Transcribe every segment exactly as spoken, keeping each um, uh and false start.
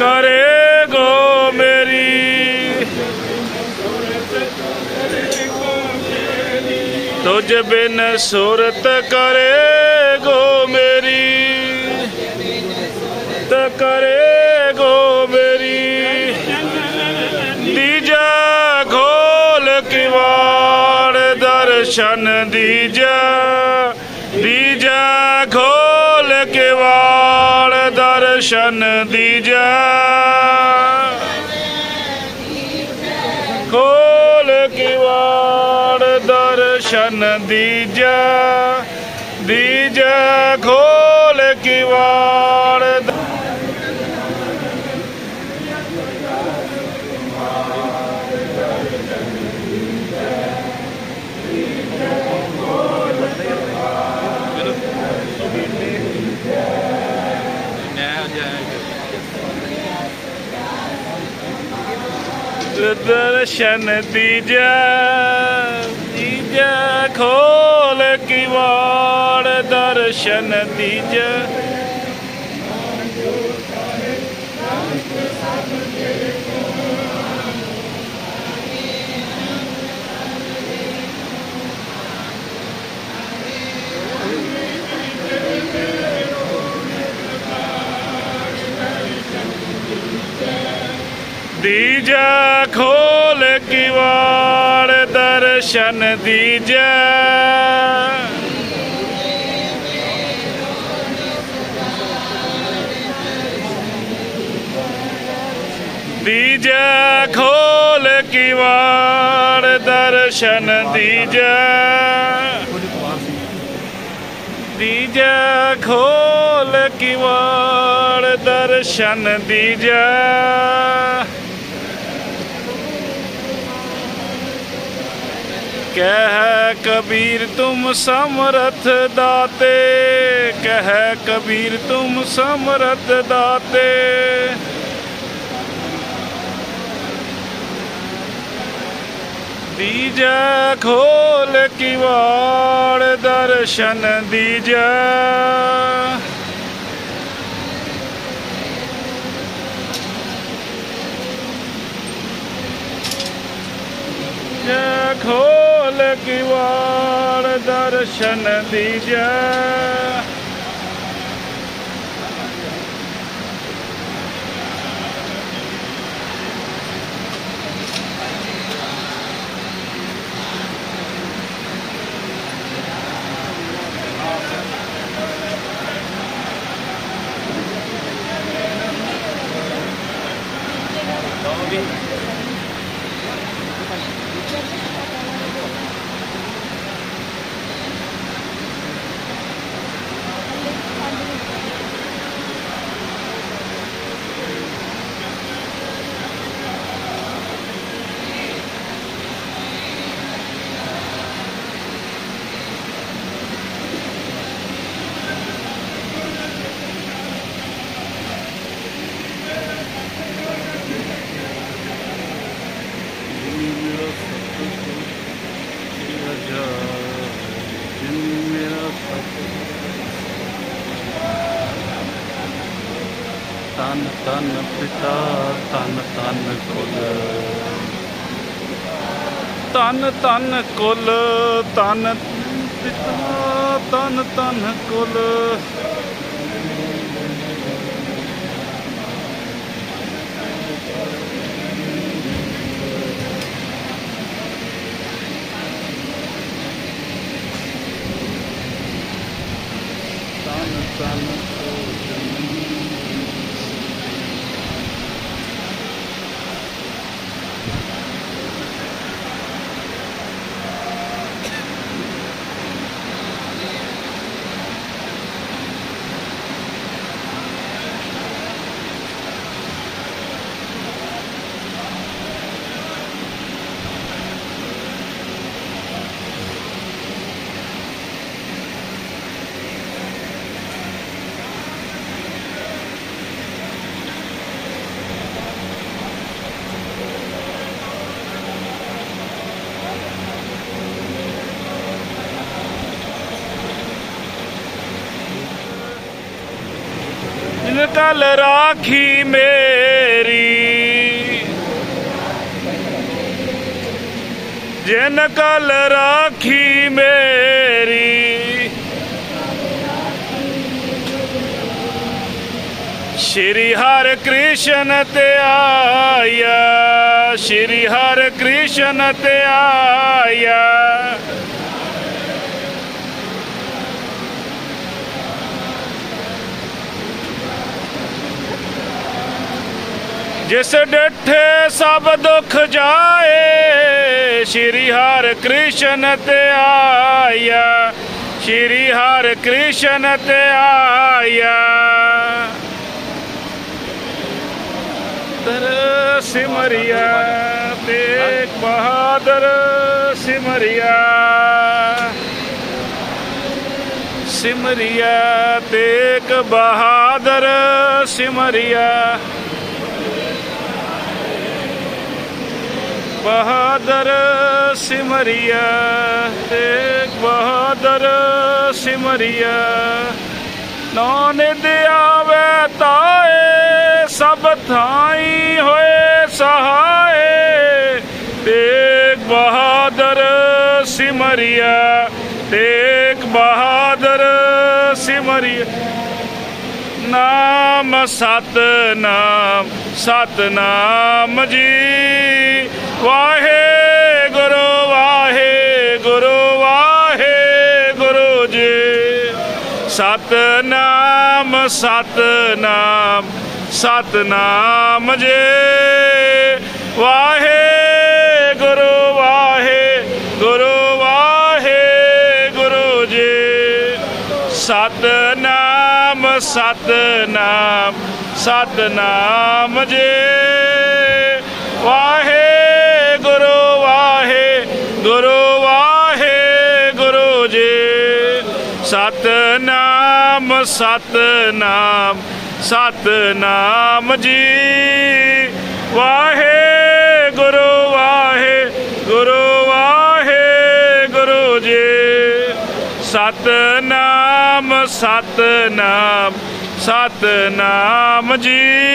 करे गो मेरी, तुझ बिन सूरत करे गो मेरी, त करे गो मेरी। दीजा खोल किवाड़ दर्शन दीजा, दीजा खोल किवाड़ दर्शन दीजा, खोल किवाड़ दर्शन दीजा, दीजा खोल किवाड़। दर्शन दीजा, दीजा खोल किवाड़ दर्शन दीजा, दीजा खोल किवाड़ दर्शन दीजा, दीजा खोल किवाड़ दर्शन दीजा, दीजा खोल किवाड़ दर्शन दीजा। कह कबीर तुम समर्थ दाते, कह कबीर तुम समर्थ दाते, दीजा खोल किवाड़ दर्शन दीजा, खोल किवाड़ दर्शन दीजा। तन तन पिता तन तन कुल, तन तन कुल तन पिता तन तन कुल, तन तन कल राखी में मेरी जिन कल राखी मेरी श्री हर कृष्ण ते आया श्री हर कृष्ण ते आया जिस डिठे सब दुख जाए श्री हर कृष्ण ते आया श्री हर कृष्ण ते आया तर सिमरिया तेग बहादुर सिमरिया सिमरिया तेग बहादुर सिमरिया बहादुर सिमरिया तेग बहादुर सिमरिया नौन दियावे ताए सब थाई होए सहाय तेग बहादुर सिमरिया तेग बहादुर सिमरिया नाम सत नाम सत नाम जी वाहे गुरु वाहे गुरु वाहे गुरु जी सत नाम सत नाम सत नाम जे वाहे गुरु वाहे गुरु वाहे गुरु जी सत नाम सत नाम सत नाम जे वाहे गुरु वाहे गुरु वाहे गुरु जी सत नाम सत नाम सत नाम जी वाहे गुरु वाहे गुरु वाहे गुरु जी सत नाम सत नाम सत नाम जी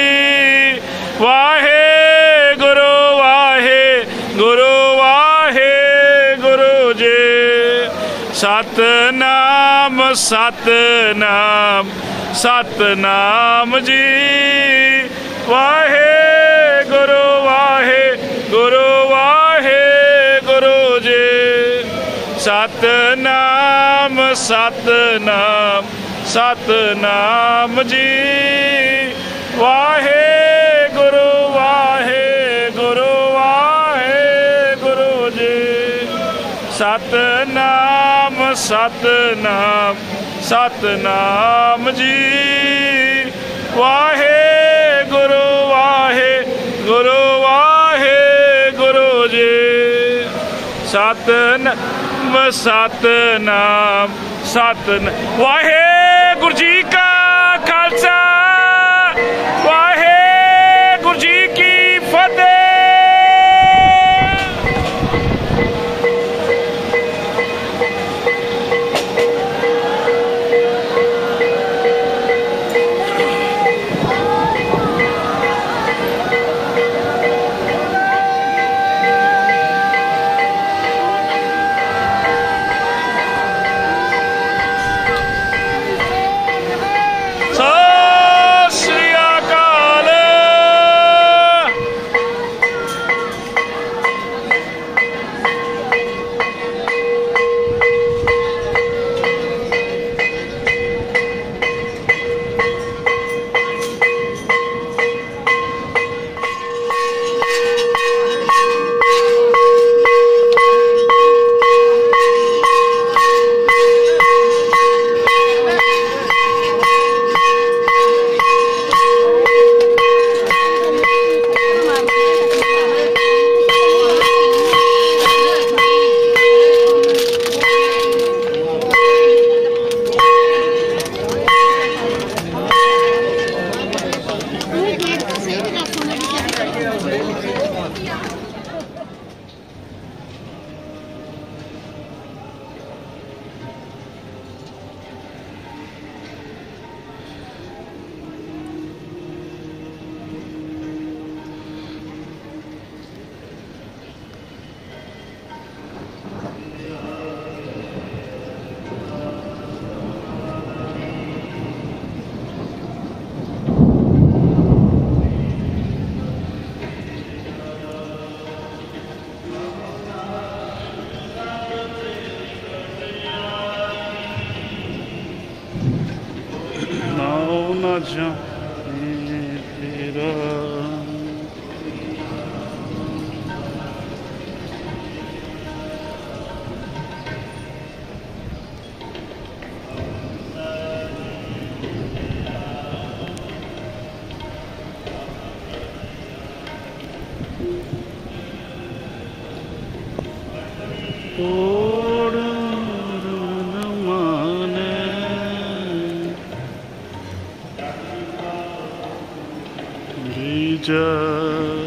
वाहे गुरु वाहे गुरु वाहे गुरु जी सत नाम सत नाम सत नाम जी वाहे गुरु वाहे गुरु वाहे गुरु जी सत नाम सत नाम सत नाम जी वाहे गुरु वाहे गुरु वाहे गुरु जी सत नाम सत नाम सत नाम जी वाहे गुरु वाहे गुरु वाहे गुरु जी सत नाम सत नाम सत वाहे गुरु जी का खालसा वाहे गुरु जी की फतेह। न जाने तेरा। तोड़ न माने जा